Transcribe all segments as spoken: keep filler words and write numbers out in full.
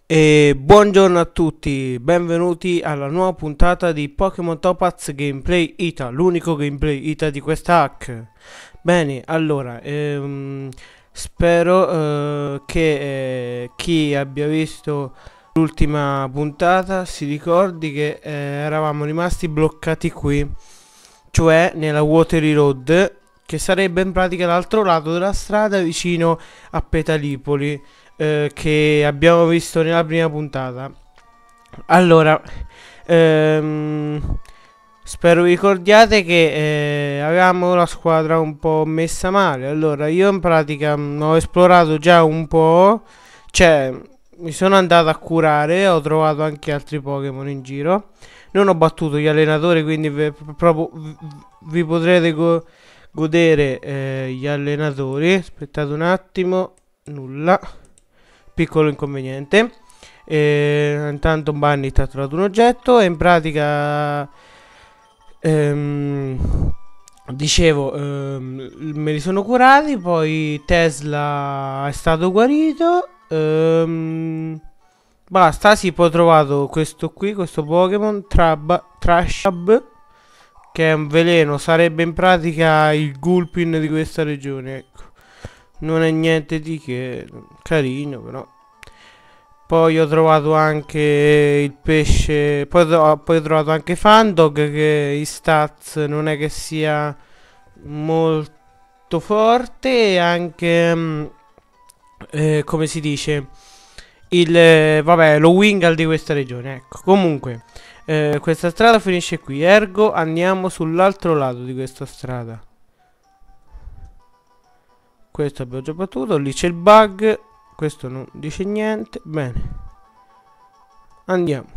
E buongiorno a tutti, benvenuti alla nuova puntata di Pokémon Topaz Gameplay Ita, l'unico gameplay Ita di questa hack. Bene, allora, ehm, spero eh, che eh, chi abbia visto l'ultima puntata si ricordi che eh, eravamo rimasti bloccati qui, cioè nella Watery Road, che sarebbe in pratica l'altro lato della strada vicino a Petalipoli, eh, che abbiamo visto nella prima puntata. Allora, ehm, spero vi ricordiate che eh, avevamo la squadra un po' messa male. Allora, io in pratica mh, ho esplorato già un po', cioè mi sono andato a curare, ho trovato anche altri Pokémon in giro. Non ho battuto gli allenatori, quindi ve- proprio v- vi potrete go- godere eh, gli allenatori. Aspettate un attimo, nulla, piccolo inconveniente. E, intanto Bandit ha trovato un oggetto e in pratica ehm, dicevo ehm, me li sono curati. Poi Tesla è stato guarito. ehm, Basta, sì, poi ho trovato questo qui, questo Pokémon Trab, Trashab, che è un veleno, sarebbe in pratica il Gulpin di questa regione, ecco. Non è niente di che, carino però. Poi ho trovato anche il pesce. Poi, ho- poi ho trovato anche Fandog, che in stats non è che sia molto forte. E anche mm, eh, come si dice, il eh, vabbè, lo Wingull di questa regione. Ecco, comunque eh, questa strada finisce qui, ergo andiamo sull'altro lato di questa strada. Questo abbiamo già battuto. Lì c'è il bug. Questo non dice niente. Bene, andiamo.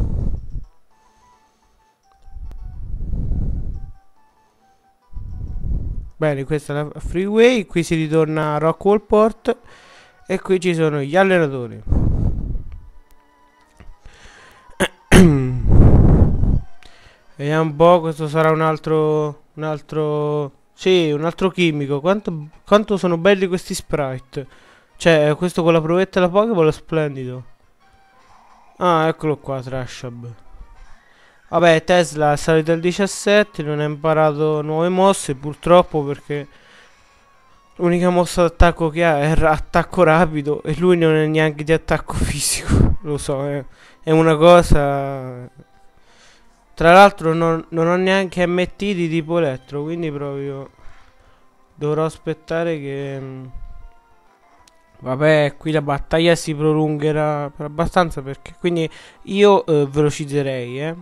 Bene, questa è la freeway. Qui si ritorna a Rockwallport. E qui ci sono gli allenatori. Vediamo un po'. Questo sarà un altro. Un altro. Sì, un altro chimico. Quanto, quanto sono belli questi sprite. Cioè, questo con la provetta della Pokéball è splendido. Ah, eccolo qua, Trashab. Vabbè, Tesla è salito al diciassette. Non ha imparato nuove mosse, purtroppo, perché l'unica mossa d'attacco che ha è ra- attacco rapido. E lui non è neanche di attacco fisico. Lo so, è, è una cosa. Tra l'altro non, non ho neanche M T di tipo elettro. Quindi proprio dovrò aspettare che mm, vabbè, qui la battaglia si prolungherà per abbastanza, perché quindi io eh, velocizzerei, eh.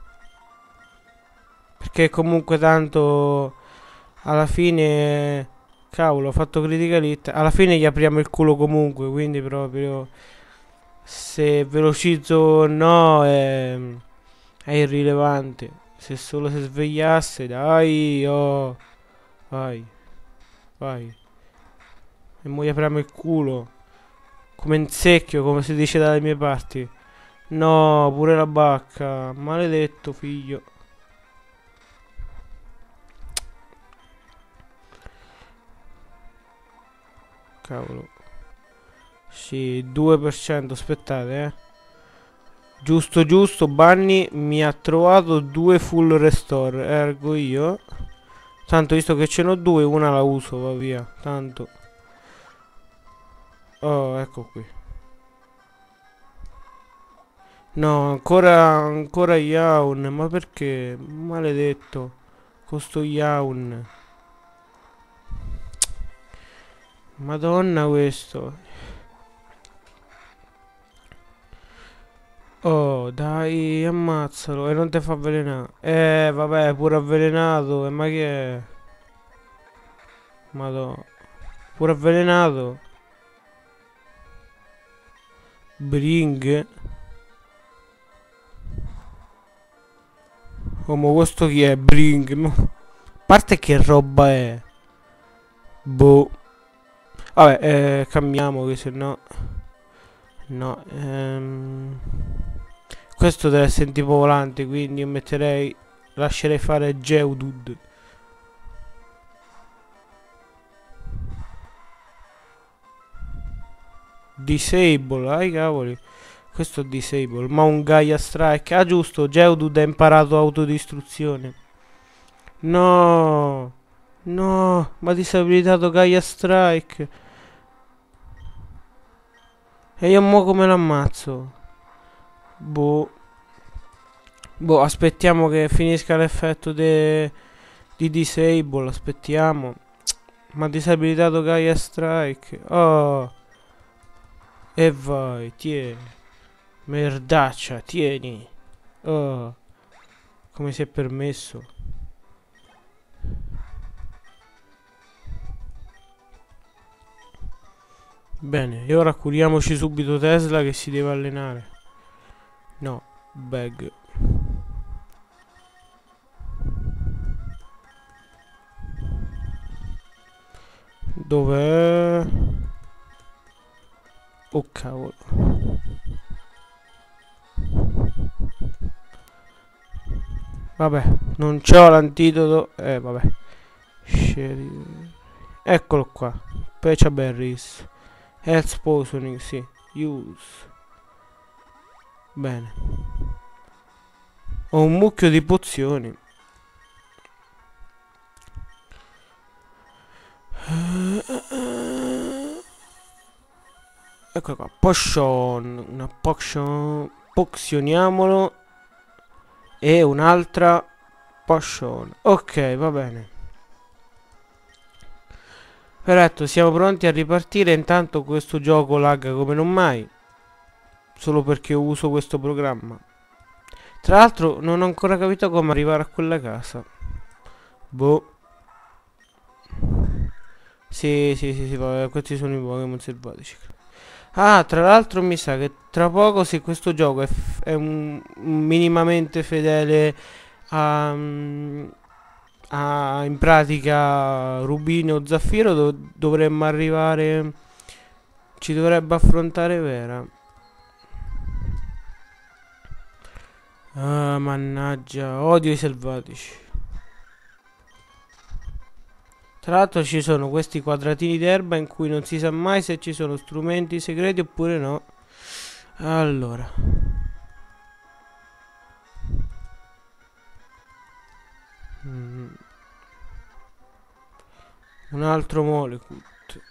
Perché comunque tanto alla fine, cavolo, ho fatto critical hit. Alla fine gli apriamo il culo comunque, quindi proprio se velocizzo o no è, è irrilevante. Se solo si svegliasse, dai, oh, vai, vai. E mo gli apriamo il culo. Come in secchio, come si dice dalle mie parti. No, pure la bacca. Maledetto figlio. Cavolo. Sì, due per cento, aspettate, eh. Giusto, giusto, Bunny mi ha trovato due full restore, ergo io. Tanto visto che ce n'ho due, una la uso, va via. Tanto. Oh, ecco qui. No, ancora, ancora Yaun, ma perché? Maledetto. Costo Yaun. Madonna questo. Oh, dai, ammazzalo e non ti fa avvelenare. Eh, vabbè, pure avvelenato. E ma che è? Madonna. Pure avvelenato. Bring. Oh, ma questo chi è? Bring. Mo. A parte che roba è? Boh. Vabbè, eh, cambiamo che se no. No, ehm. Questo deve essere tipo volante, quindi io metterei. Lascerei fare Geodude. Disable, ai cavoli. Questo è disable. Ma un Gaia Strike. Ah, giusto. Geodude ha imparato autodistruzione. No. No. Ma ha disabilitato Gaia Strike. E io mo come l'ammazzo? Boh. Boh, aspettiamo che finisca l'effetto de... di disable. Aspettiamo. Ma ha disabilitato Gaia Strike. Oh. E vai, tieni. Merdaccia, tieni. Oh. Come si è permesso? Bene, e ora curiamoci subito Tesla che si deve allenare. No, bag. Dov'è? Oh cavolo. Vabbè, non c'ho l'antidoto. Eh, vabbè. Eccolo qua. Pecha Berries. Health Poisoning, sì. Use. Bene. Ho un mucchio di pozioni. Ecco qua. Potion. Una potion. Pozioniamolo. E un'altra potion. Ok, va bene. Perfetto, siamo pronti a ripartire. Intanto questo gioco lagga come non mai. Solo perché uso questo programma. Tra l'altro non ho ancora capito come arrivare a quella casa. Boh. Sì, sì, sì, sì, vabbè, questi sono i Pokémon selvatici. Ah, tra l'altro mi sa che tra poco, se questo gioco è, è un, minimamente fedele a, a in pratica Rubino o Zaffiro, do, dovremmo arrivare, ci dovrebbe affrontare Vera. Ah, mannaggia, odio i selvatici. Tra l'altro ci sono questi quadratini d'erba in cui non si sa mai se ci sono strumenti segreti oppure no. Allora. Mm. Un altro molecule.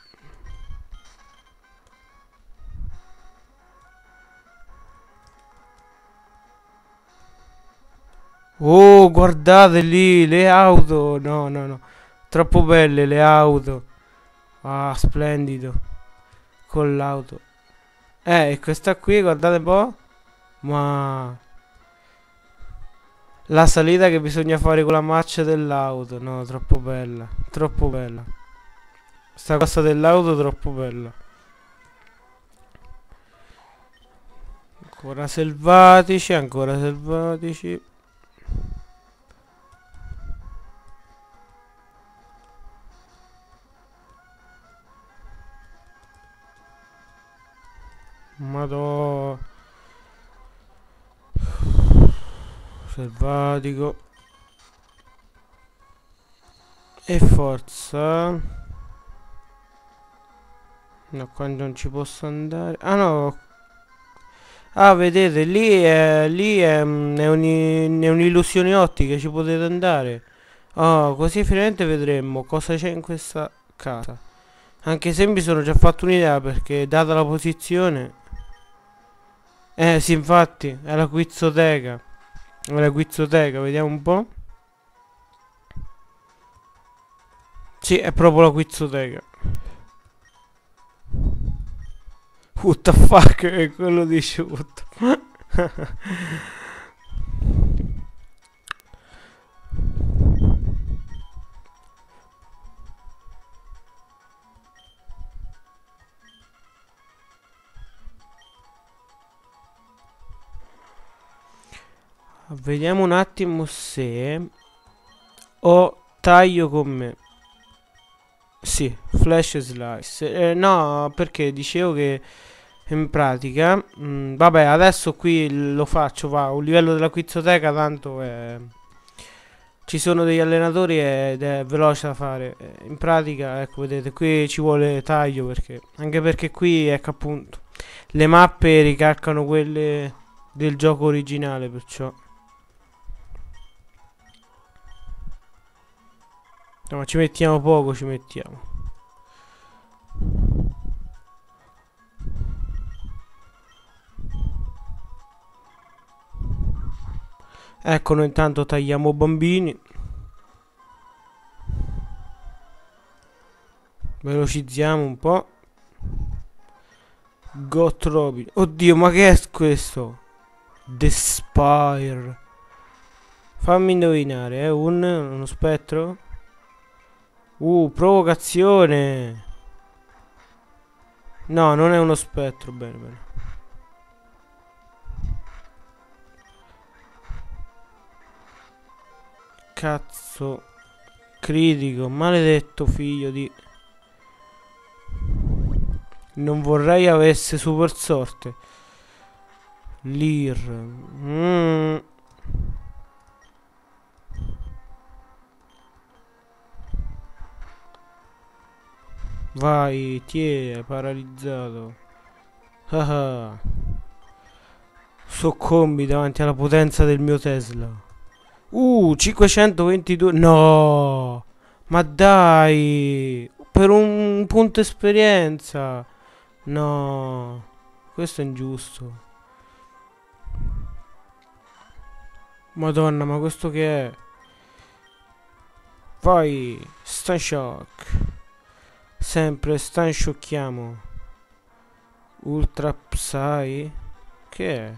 Oh, guardate lì le auto. No, no, no. Troppo belle le auto. Ah, splendido. Con l'auto. Eh, e questa qui, guardate un po'. Ma... la salita che bisogna fare con la marcia dell'auto. No, troppo bella. Troppo bella. Sta cosa dell'auto troppo bella. Ancora selvatici, ancora selvatici. Madò. Selvatico. E forza. No, qua non ci posso andare. Ah no. Ah, vedete, lì è, lì è, mm, è un'illusione ottica, ci potete andare. Oh, così finalmente vedremo cosa c'è in questa casa. Anche se mi sono già fatto un'idea perché data la posizione... Eh sì, infatti, è la quizoteca. È la quizoteca, vediamo un po'. Sì, è proprio la quizoteca. What the fuck, è quello dice what the fuck. Vediamo un attimo se ho taglio con me. Sì, flash slice. Eh, no, perché dicevo che in pratica mh, vabbè, adesso qui lo faccio, va, a un livello della quizoteca, tanto è, ci sono degli allenatori ed è veloce da fare. Eh, in pratica, ecco, vedete, qui ci vuole taglio perché anche perché qui, ecco, appunto, le mappe ricalcano quelle del gioco originale, perciò. No, ma ci mettiamo poco, ci mettiamo. Ecco, noi intanto tagliamo bambini. Velocizziamo un po'. Got Robin. Oddio, ma che è questo? The Spire. Fammi indovinare, è un uno spettro? Uh, provocazione. No, non è uno spettro, bene, bene. Cazzo. Critico, maledetto figlio di... Non vorrei avesse super sorte. Lir. Mm. Vai, ti è paralizzato. Ah ah. Soccombi davanti alla potenza del mio Tesla. Uh, cinquecentoventidue. No, ma dai, per un punto esperienza. No, questo è ingiusto. Madonna, ma questo che è? Vai, Stun Shock. Sempre Stun Shockiamo. Ultra Psy. Che è?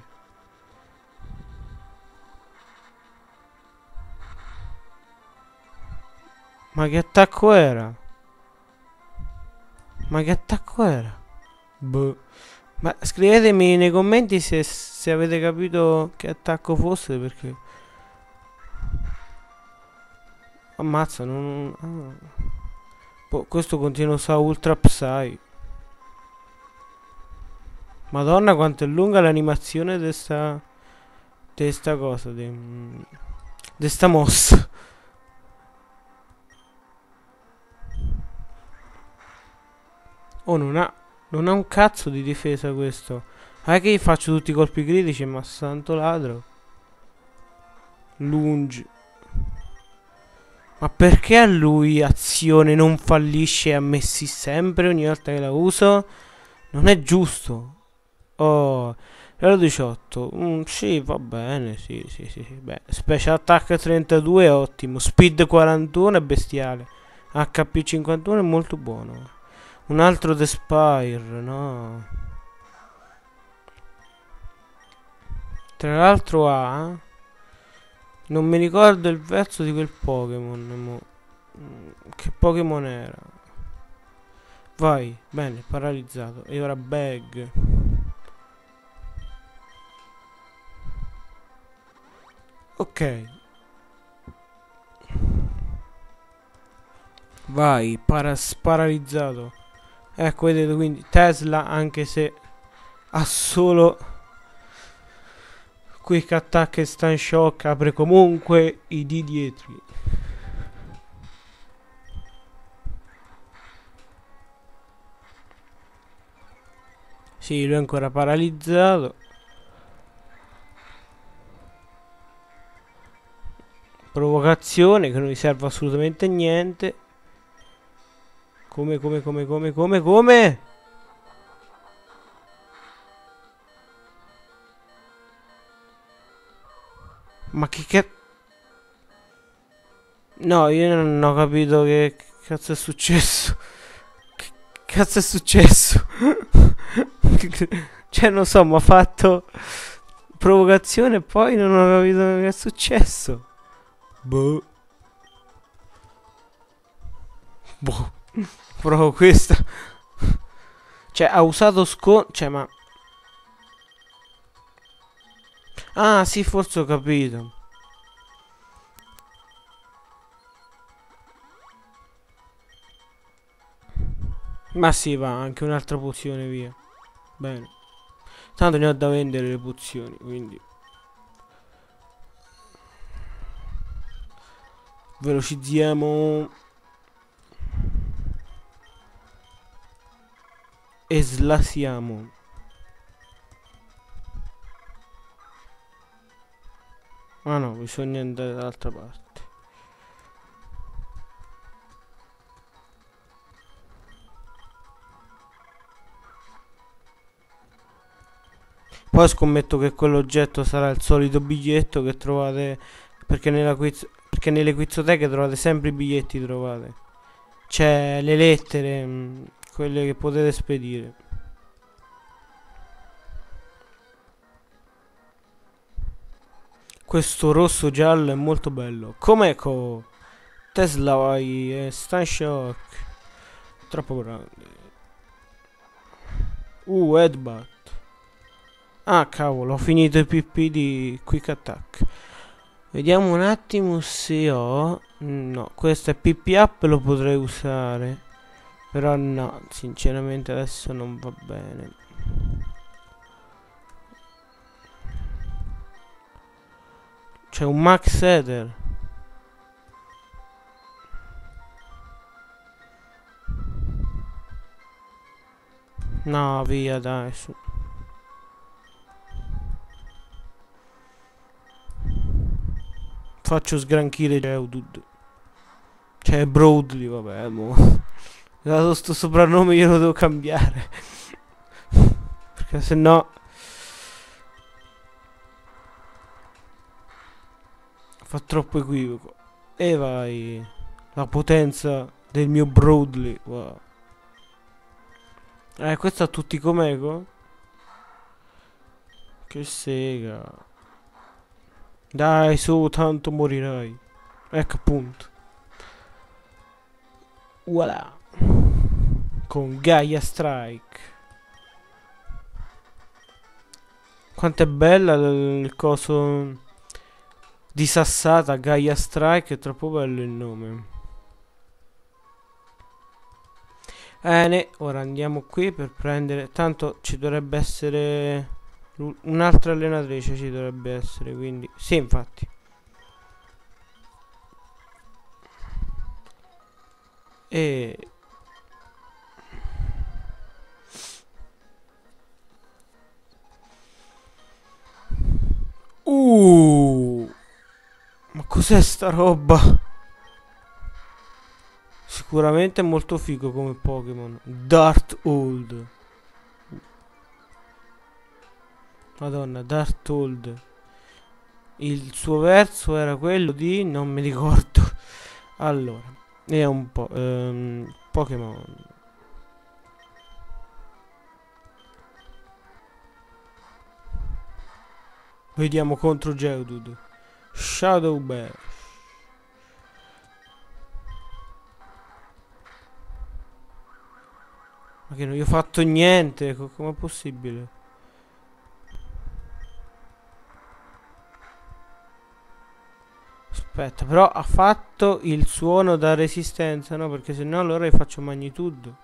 Ma che attacco era? Ma che attacco era? Boh. Ma scrivetemi nei commenti se, se avete capito che attacco fosse, perché... Ammazza, non... Ah. Boh, questo continua a usare Ultra Psy. Madonna, quanto è lunga l'animazione di sta... di sta cosa, di... di sta mossa. Oh, non ha... non ha un cazzo di difesa questo. Non è che gli faccio tutti i colpi critici, ma santo ladro. Lunge. Ma perché a lui azione non fallisce e a me sì sempre ogni volta che la uso? Non è giusto. Oh, livello diciotto. Mm, sì, va bene, sì, sì, sì, sì. Beh, Special Attack trentadue è ottimo. Speed quarantuno è bestiale. H P cinquantuno è molto buono. Un altro The Spire, no. Tra l'altro ha... Non mi ricordo il verso di quel Pokémon. Che Pokémon era? Vai, bene, paralizzato. E ora Bag. Ok. Vai, paras paralizzato. Ecco, vedete, quindi Tesla, anche se ha solo Quick Attack e Stun Shock, apre comunque i D dietro. Sì, lui è ancora paralizzato. Provocazione che non gli serve assolutamente niente. Come, come, come, come, come, come? Ma che che... No, io non ho capito che cazzo è successo. Che cazzo è successo? Cioè, non so, mi ha fatto provocazione e poi non ho capito che è successo. Boh. Boh. Provo questa. Cioè, ha usato scon... Cioè, ma... Ah, sì, forse ho capito. Ma sì, va, anche un'altra pozione, via. Bene. Tanto ne ho da vendere le pozioni, quindi... Velocizziamo. E slasiamo. Ah no, bisogna andare dall'altra parte. Poi scommetto che quell'oggetto sarà il solito biglietto che trovate. Perché nella quiz perché nelle quizoteche trovate sempre i biglietti, trovate. C'è le lettere, mh, quelle che potete spedire. Questo rosso giallo è molto bello. Com'eco? Tesla vai, è Stan Shock. Troppo grande. Uh, Headbutt. Ah, cavolo, ho finito i P P di Quick Attack. Vediamo un attimo se ho... No, questo è P P Up, lo potrei usare. Però no, sinceramente adesso non va bene. C'è un Max Ether. No, via, dai, su. Faccio sgranchire Geodude. Cioè, Broadly, vabbè, mo. Dato sto soprannome io lo devo cambiare. Perché se no... fa troppo equivoco. E vai. La potenza del mio Broadly. Wow. Eh, questo a tutti com'eco? Che sega. Dai, su, tanto morirai. Ecco appunto. Voilà. Con Gaia Strike. Quanto è bella il, il coso di Sassata, Gaia Strike, è troppo bello il nome. Bene, ora andiamo qui per prendere... Tanto ci dovrebbe essere... Un'altra allenatrice ci dovrebbe essere, quindi... Sì, infatti. E... Uh! Ma cos'è sta roba? Sicuramente è molto figo come Pokémon. Darthold. Madonna, Darthold. Il suo verso era quello di... non mi ricordo. Allora, è un po'... Um, Pokémon. Vediamo contro Geodude. Shadow Bear. Ma che non gli ho fatto niente. Com'è possibile? Aspetta, però ha fatto il suono da resistenza, no? Perché se no allora gli faccio magnitudo.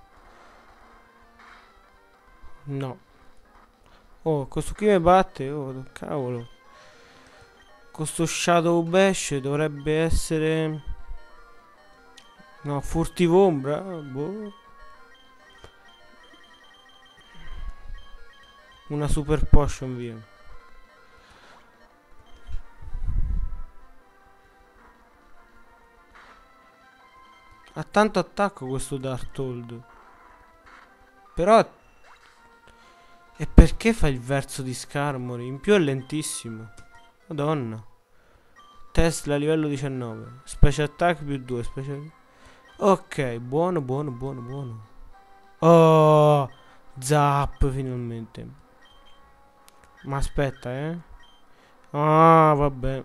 No. Oh, questo qui mi batte. Oh, cavolo. Questo Shadow Bash dovrebbe essere... No, furtivombra. Boh. Una super potion, via. Ha tanto attacco questo Darthold. Però... E perché fa il verso di Skarmory? In più è lentissimo. Madonna. Tesla livello diciannove. Special attack più due. Special... Ok, buono, buono, buono, buono. Oh, Zap finalmente. Ma aspetta, eh. Ah, vabbè.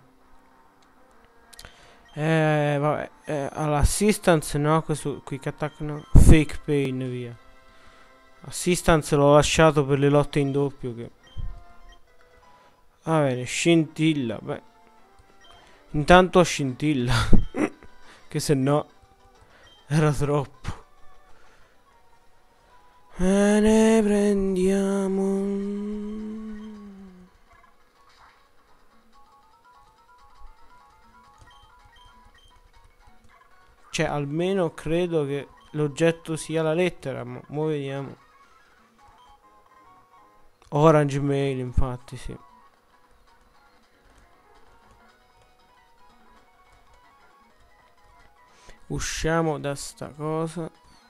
Eh, vabbè. Eh, all'assistance no, questo quick attack no. Fake pain, via. Assistance l'ho lasciato per le lotte in doppio che... Va bene, scintilla, beh. Intanto scintilla. Che se no era troppo. E ne prendiamo... Cioè, almeno credo che l'oggetto sia la lettera, ma mo vediamo. Orange Mail, infatti, sì. Usciamo da sta cosa.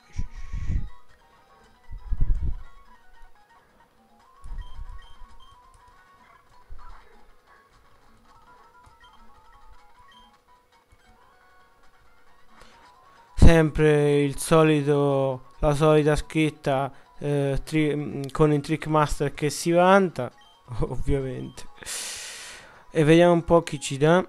Sempre il solito, la solita scritta eh, tri- con il Trickmaster che si vanta, ovviamente. E vediamo un po' chi ci dà.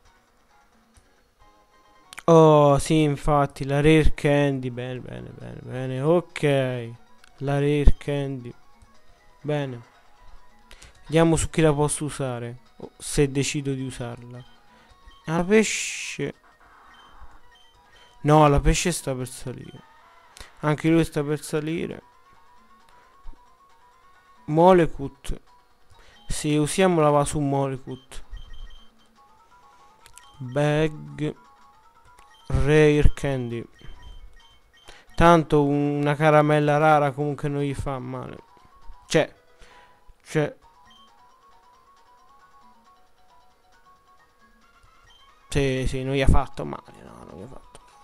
Oh, sì, infatti, la Rare Candy. Bene, bene, bene, bene. Ok, la Rare Candy. Bene. Vediamo su chi la posso usare. O se decido di usarla. La pesce. No, la pesce sta per salire. Anche lui sta per salire. Molekut. Sì, usiamola va su Molekut. Bag. Rare Candy. Tanto una caramella rara comunque non gli fa male. Cioè. Cioè. Sì, sì, non gli ha fatto male. No, non gli ha fatto.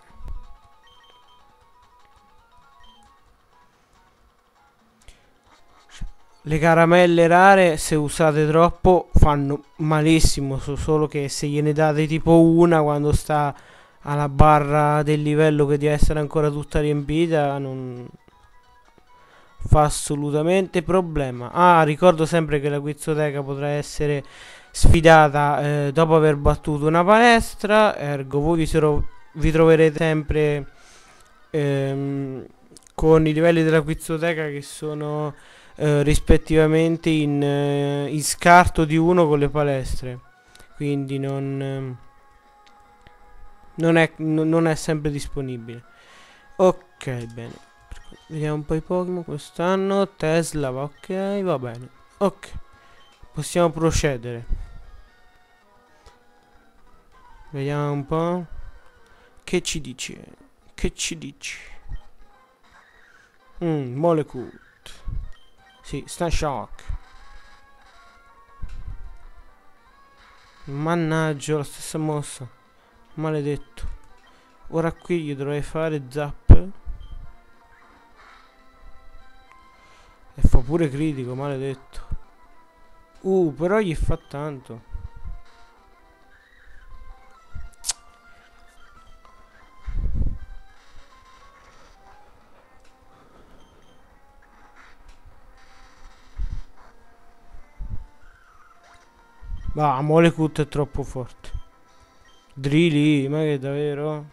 Le caramelle rare, se usate troppo, fanno malissimo. So solo che se gliene date tipo una quando sta alla barra del livello che deve essere ancora tutta riempita, non fa assolutamente problema. Ah, ricordo sempre che la Quizoteca potrà essere sfidata eh, dopo aver battuto una palestra. Ergo, voi vi, sero- vi troverete sempre ehm, con i livelli della Quizoteca che sono eh, rispettivamente in, eh, in scarto di uno con le palestre. Quindi non, ehm, non, è, n- non è sempre disponibile. Ok, bene. Vediamo un po' i Pokémon quest'anno. Tesla va ok, va bene. Ok, possiamo procedere. Vediamo un po'. Che ci dici? Che ci dici? Mmm, Molekut. Sì, Stun Shock. Mannaggia, la stessa mossa. Maledetto. Ora qui gli dovrei fare zap. E fa pure critico, maledetto. Uh, però gli fa tanto. Va, Molekut è troppo forte. Drilly, ma che davvero?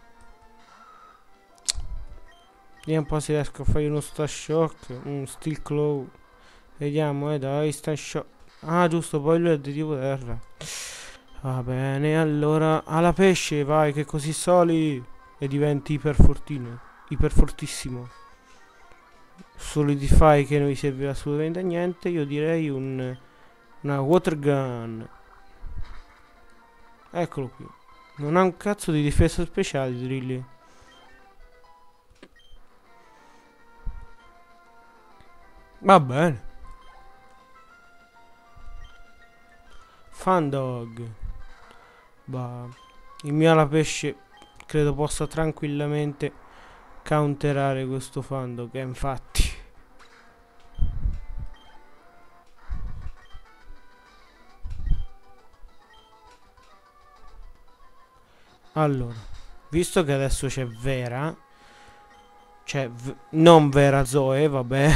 Vediamo un po' se riesco a fare uno Star Shock. Un Steel Claw. Vediamo, eh, dai, Star Shock. Ah, giusto, poi lui è di tipo terra. Va bene, allora. Alla pesce, vai, che così soli. E diventi iperfortino. Iperfortissimo. Solidify che non vi serve assolutamente a niente. Io direi un... Una water gun. Eccolo qui. Non ha un cazzo di difesa speciale, Drilly. Va bene. Fandog. Bah. Il mio ala pesce credo possa tranquillamente counterare questo Fandog. E infatti. Allora. Visto che adesso c'è Vera. Cioè, v non Vera Zoe, vabbè.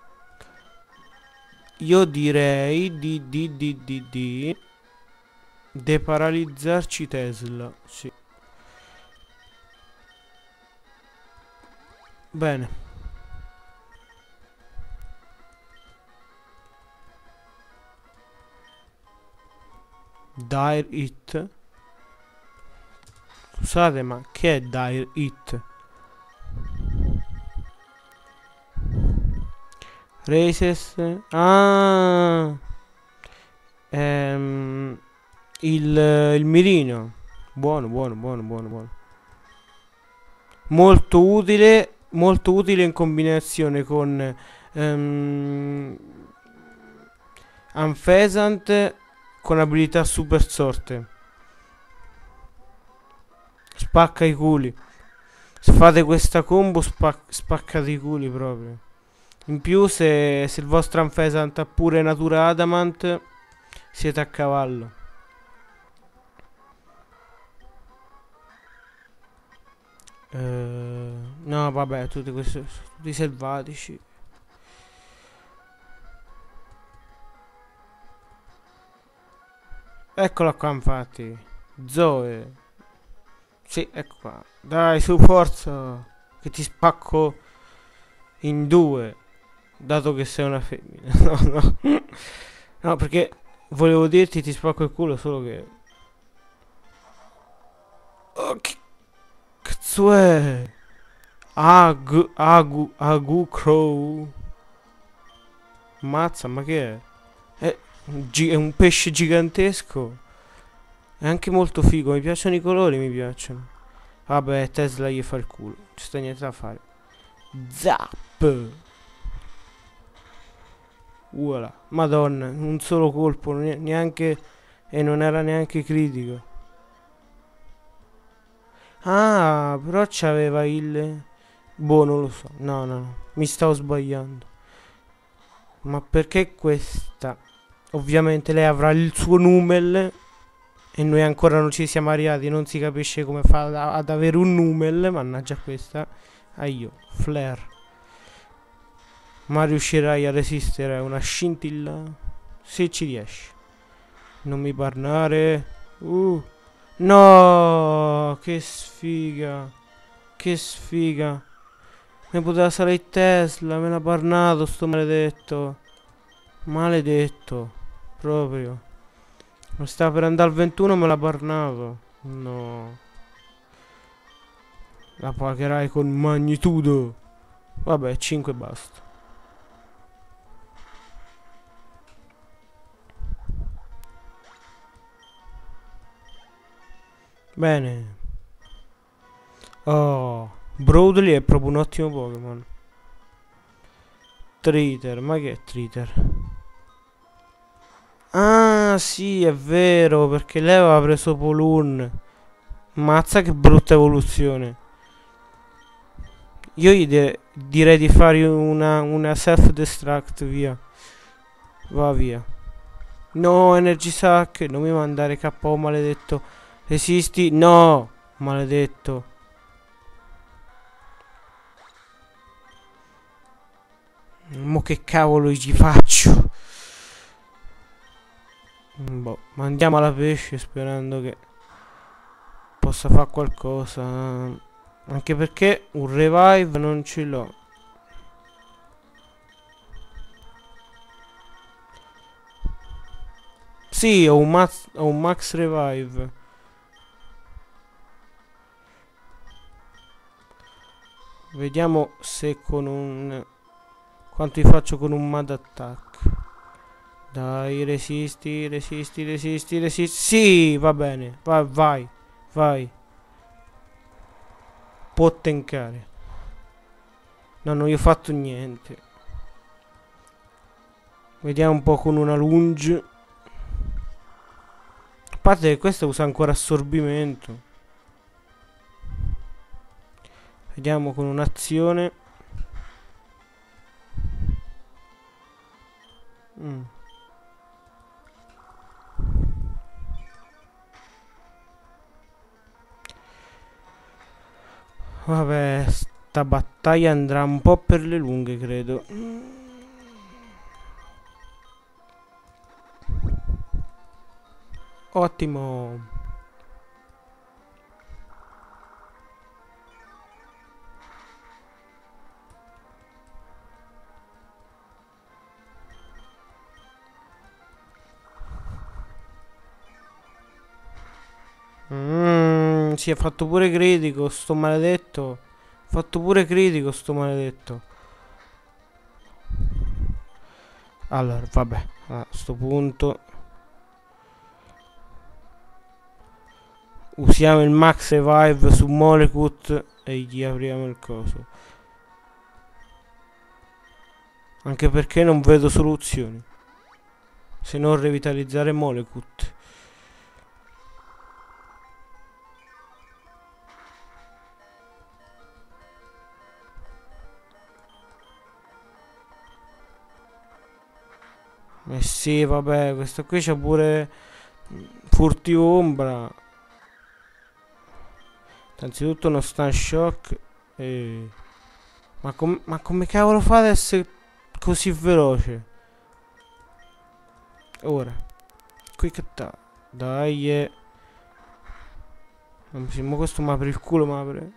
Io direi di di di di di deparalizzarci Tesla. Sì. Bene. Dire It. Scusate, ma che è Dire It? Races. Ah. Ehm, il, il mirino. Buono, buono, buono, buono, buono. Molto utile. Molto utile in combinazione con ehm, Unfezant con abilità super sorte. Spacca i culi. Se fate questa combo spac spaccate i culi proprio. In più se, se il vostro Anfesant ha pure natura Adamant, siete a cavallo. Uh, no vabbè, tutti questi tutti selvatici. Eccola qua infatti. Zoe. Sì, ecco qua. Dai, su, forza. Che ti spacco in due. Dato che sei una femmina. No, no. No, perché volevo dirti ti spacco il culo, solo che... Oh, che cazzo è? Agu, agu, agu crow. Mazza, ma che è? È un, è un pesce gigantesco. È anche molto figo, mi piacciono i colori, mi piacciono. Vabbè, Tesla gli fa il culo, non ci sta niente da fare. Zap! Voilà. Madonna, un solo colpo, neanche... E non era neanche critico. Ah, però c'aveva il... Boh, non lo so. No, no, no. Mi stavo sbagliando. Ma perché questa? Ovviamente lei avrà il suo numel... E noi ancora non ci siamo arrivati, non si capisce come fa ad, ad avere un numel. Mannaggia questa. Ah io, flare. Ma riuscirai a resistere a una scintilla? Se ci riesci. Non mi parlare. Uh. No, che sfiga. Che sfiga. Mi poteva salire Tesla, me l'ha parnato sto maledetto. Maledetto. Proprio. Non stava per andare al ventuno, me l'ha parnato. No. La pagherai con magnitudo. Vabbè, cinque basta. Bene. Oh, Broadly è proprio un ottimo Pokémon. Triter, ma che è Triter? Ah, sì, è vero, perché lei aveva preso Poloon. Mazza che brutta evoluzione. Io gli direi di fare una, una self-destruct, via. Va via. No, Energy Sac, non mi mandare K O, maledetto. Resisti? No, maledetto. Mo che cavolo gli faccio? Boh, mandiamo alla pesce sperando che possa fare qualcosa. Anche perché un revive non ce l'ho. Sì, ho un, max, ho un max revive. Vediamo se con un... Quanto vi faccio con un mad attack. Dai, resisti, resisti, resisti, resisti. Sì, va bene. Vai, vai, vai. Può tankare. No, non gli ho fatto niente. Vediamo un po' con una lunge. A parte che questa usa ancora assorbimento. Vediamo con un'azione. Mm. Vabbè, sta battaglia andrà un po' per le lunghe, credo. Ottimo. Mm, si è fatto pure critico sto maledetto. Ha fatto pure critico sto maledetto. Allora, vabbè, a sto punto usiamo il max revive su Molekut e gli apriamo il coso. Anche perché non vedo soluzioni se non revitalizzare Molekut. Eh sì, vabbè, questo qui c'ha pure furtivo ombra. Anzitutto uno stun shock. E... Ma, com ma come cavolo fa ad essere così veloce? Ora. Qui che sta? Dai. Eh. Non si, ma questo mi apre il culo, mi apre.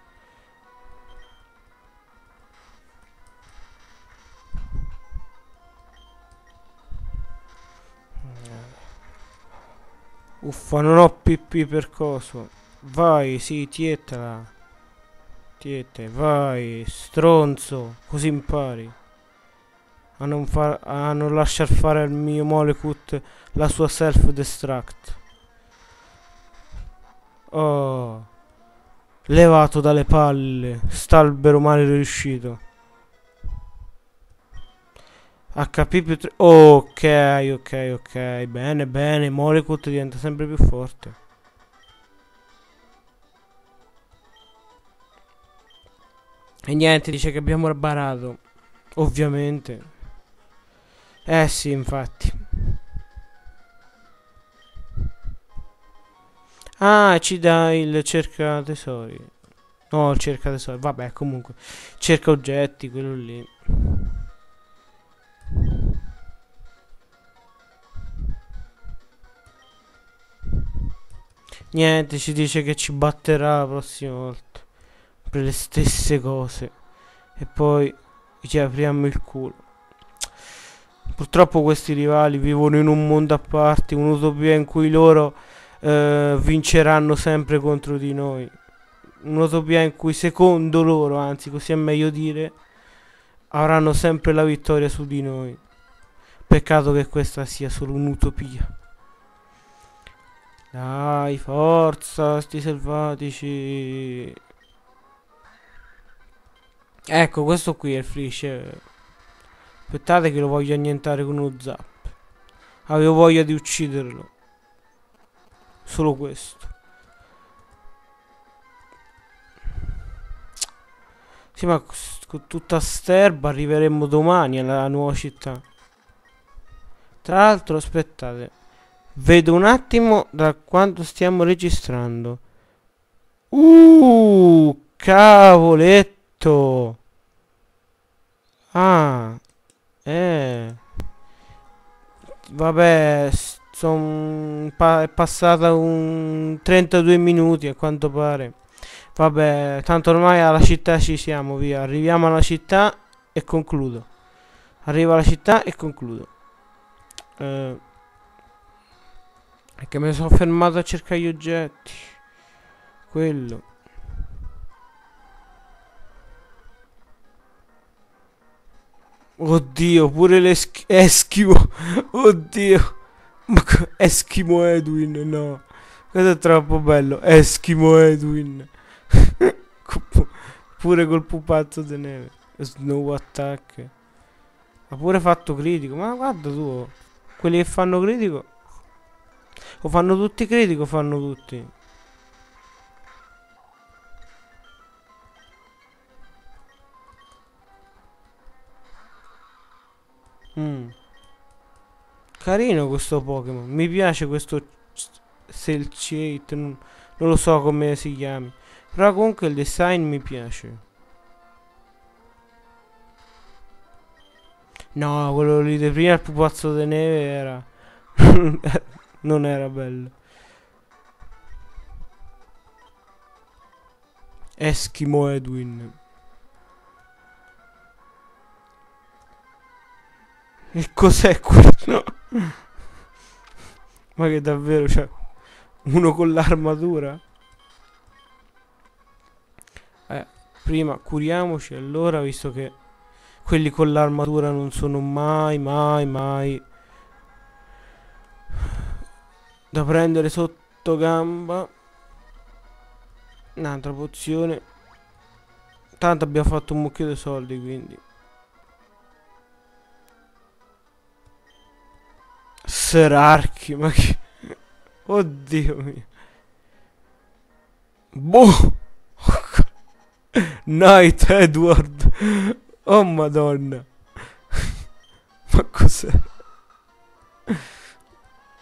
Uffa, non ho P P per coso. Vai, sì, tietela. Tiete, vai, stronzo. Così impari. A non, far, a non lasciar fare al mio Molekut la sua self-destruct. Oh. Levato dalle palle. St'albero male riuscito. H P più tre. Ok, ok, ok. Bene, bene. Molekut diventa sempre più forte. E niente, dice che abbiamo barato. Ovviamente. Eh sì, infatti. Ah, ci dà il cerca tesori. No, il cerca tesori. Vabbè, comunque. Cerca oggetti, quello lì. Niente, ci dice che ci batterà la prossima volta. Per le stesse cose. E poi ci apriamo il culo. Purtroppo questi rivali vivono in un mondo a parte, un'utopia in cui loro eh, vinceranno sempre contro di noi. Un'utopia in cui secondo loro, anzi così è meglio dire, avranno sempre la vittoria su di noi. Peccato che questa sia solo un'utopia. Dai, forza, sti selvatici. Ecco, questo qui è il flash. Aspettate che lo voglio annientare con uno zap. Avevo voglia di ucciderlo. Solo questo. Sì, ma con tutta sterba arriveremo domani alla nuova città. Tra l'altro, aspettate. Vedo un attimo da quando stiamo registrando. Uh, cavoletto. Ah, eh. Vabbè, son pa è passata un trentadue minuti a quanto pare. Vabbè, tanto ormai alla città ci siamo, via. Arriviamo alla città e concludo. Arrivo alla città e concludo. Eh, è che mi sono fermato a cercare gli oggetti. Quello. Oddio, pure l'eschimo. Oddio. Ma Eschimo Edwin, no. Questo è troppo bello. Eschimo Edwin. Pure col pupazzo di neve. Snow attack. Ha pure fatto critico. Ma guarda tu. Quelli che fanno critico. O fanno tutti critico, fanno tutti. Mm. Carino questo Pokémon. Mi piace questo Selchate. Non, non lo so come si chiami. Però comunque il design mi piace. No, quello lì di prima, il pupazzo di neve era... non era bello. Eschimo Edwin. E cos'è quello? Ma che davvero c'è uno con l'armatura? Eh, prima curiamoci allora, visto che quelli con l'armatura non sono mai, mai, mai da prendere sotto gamba. Un'altra pozione. Tanto abbiamo fatto un mucchio di soldi, quindi. Serarchi, ma che... Oddio mio. Boh. Night Edward. Oh madonna. Ma cos'è?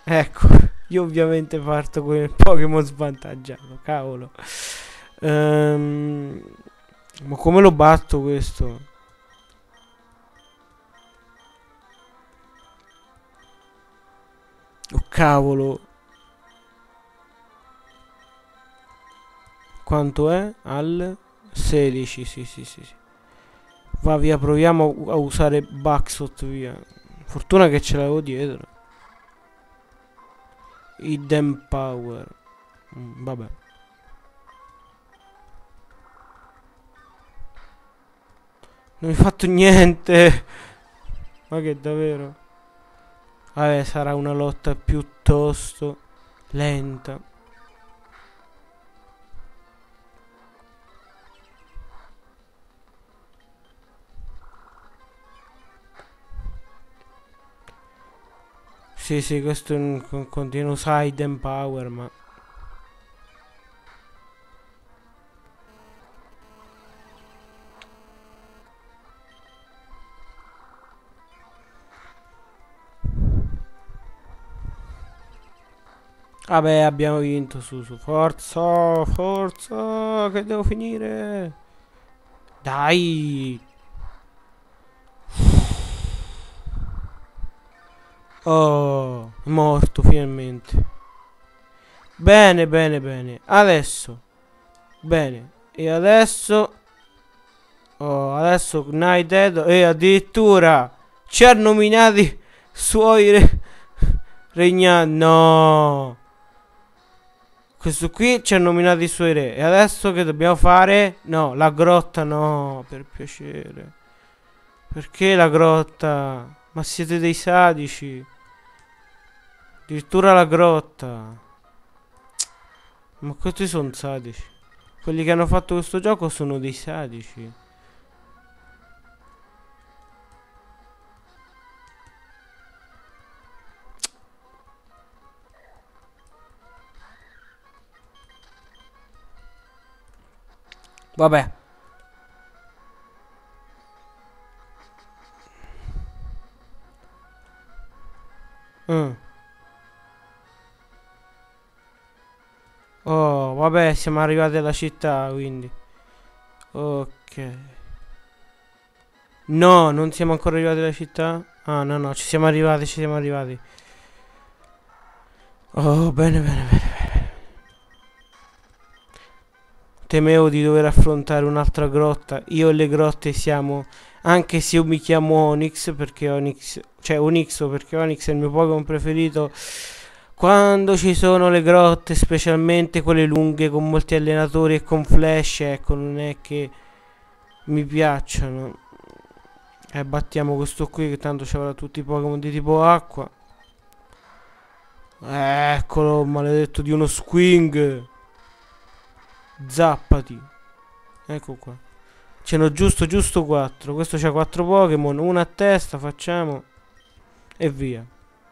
Ecco, io ovviamente parto con il Pokémon svantaggiato, cavolo. Ehm, ma come lo batto questo? Oh cavolo. Quanto è? Al sedici, sì, sì, sì, sì. Va via, proviamo a usare Baxot, via. Fortuna che ce l'avevo dietro. Hidden Power. Mm, vabbè. Non mi ha fatto niente. Ma che davvero? Vabbè, sarà una lotta piuttosto lenta. Sì, sì, questo è un con- continuo side and power, ma... Vabbè, abbiamo vinto, su, su. Forza, forza, che devo finire. Dai. Oh, è morto finalmente. Bene, bene, bene. Adesso. Bene. E adesso... Oh, adesso Night Dead. E addirittura ci ha nominati suoi re... regnanti. No. Questo qui ci ha nominato i suoi re. E adesso che dobbiamo fare? No, la grotta no, per piacere. Perché la grotta? Ma siete dei sadici. Addirittura la grotta. Ma questi sono sadici. Quelli che hanno fatto questo gioco sono dei sadici. Vabbè. Mm. Oh, vabbè, siamo arrivati alla città, quindi. Ok. No, non siamo ancora arrivati alla città? Ah, no, no, ci siamo arrivati, ci siamo arrivati. Oh, bene, bene, bene. Temevo di dover affrontare un'altra grotta. Io e le grotte siamo... Anche se io mi chiamo Onyx, perché Onyx... Cioè, Onyxo, perché Onyx è il mio Pokémon preferito. Quando ci sono le grotte, specialmente quelle lunghe, con molti allenatori e con flash, ecco, non è che mi piacciono. E eh, battiamo questo qui, che tanto ci avrà tutti i Pokémon di tipo acqua. Eccolo, maledetto di uno Squing. Zappati. Ecco qua. Ce n'ho giusto giusto quattro. Questo c'ha quattro Pokémon. Una a testa facciamo. E via.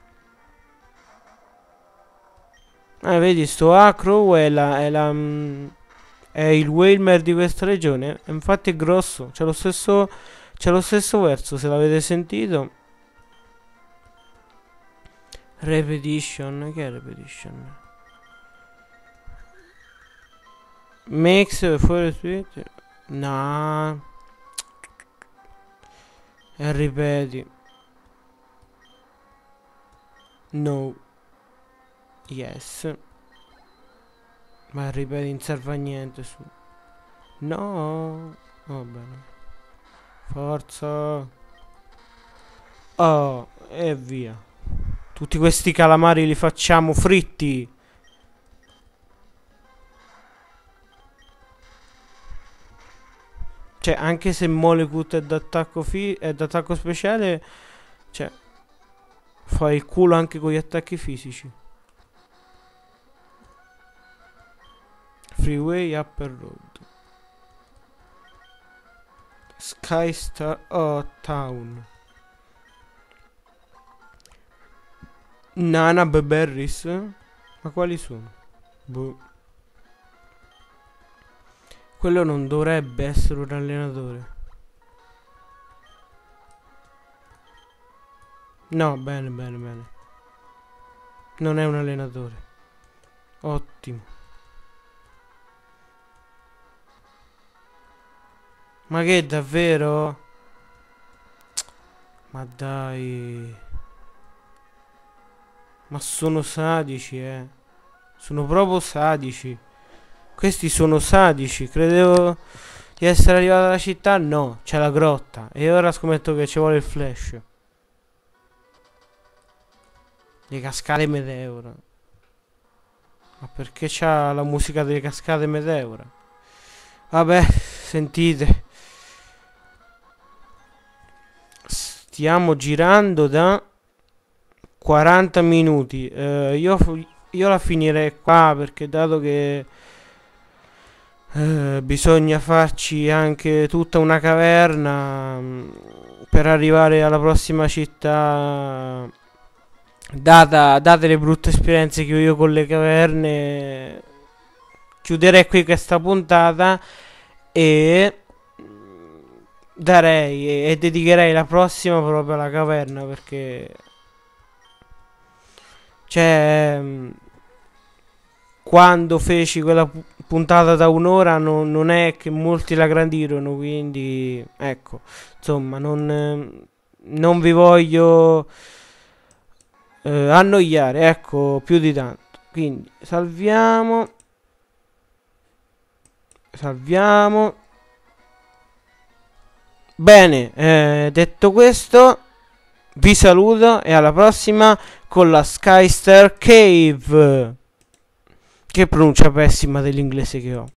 Ah, vedi, sto Acro è la... È la... mm, è il Wailmer di questa regione. E infatti è grosso. C'ha lo stesso... C'ha lo stesso verso, se l'avete sentito. Repetition. Che è repetition? Mix fuori Twitter. No. E ripeti. No. Yes. Ma ripeti, non serve a niente su. No. Va bene. Forza. Oh, e via. Tutti questi calamari li facciamo fritti. Cioè, anche se Molecut è d'attacco fi- è d'attacco speciale, cioè, fa il culo anche con gli attacchi fisici. Freeway Upper Road. Skystar oh, Town. Nana Berries. Ma quali sono? Boh. Quello non dovrebbe essere un allenatore. No, bene, bene, bene. Non è un allenatore. Ottimo. Ma che davvero? Ma dai. Ma sono sadici, eh. Sono proprio sadici. Questi sono sadici. Credevo di essere arrivato alla città. No, c'è la grotta. E ora scommetto che ci vuole il flash. Le cascate meteora. Ma perché c'ha la musica delle cascate meteora? Vabbè, sentite. Stiamo girando da quaranta minuti. Eh, io, io la finirei qua perché dato che eh, bisogna farci anche tutta una caverna mh, per arrivare alla prossima città. Data, date le brutte esperienze che ho io con le caverne, chiuderei qui questa puntata e darei e, e dedicherei la prossima proprio alla caverna perché cioè quando feci quella pu- puntata da un'ora non, non è che molti la grandirono, quindi ecco, insomma, non, eh, non vi voglio eh, annoiare, ecco, più di tanto. Quindi salviamo, salviamo. Bene, eh, detto questo, vi saluto e alla prossima con la Skyster Cave. Che pronuncia pessima dell'inglese che ho.